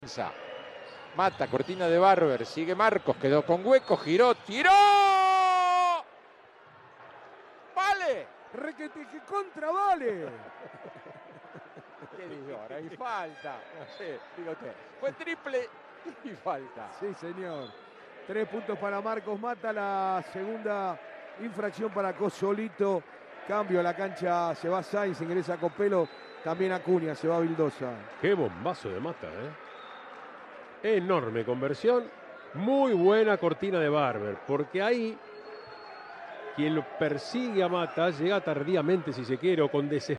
Mata, cortina de Barber, sigue Marcos, quedó con hueco, giró, tiró. ¡Vale! Requete que contra vale. ¿Qué digo ahora? Y falta. No sé, digo usted. Fue triple y falta. Sí, señor. 3 puntos para Marcos Mata, la segunda infracción para Cosolito. Cambio a la cancha, se va Sainz, ingresa Copelo, también Acuña, se va Vildosa. Qué bombazo de Mata, Enorme conversión, muy buena cortina de Barber, porque ahí quien lo persigue a Mata llega tardíamente, si se quiere, o con desesperación.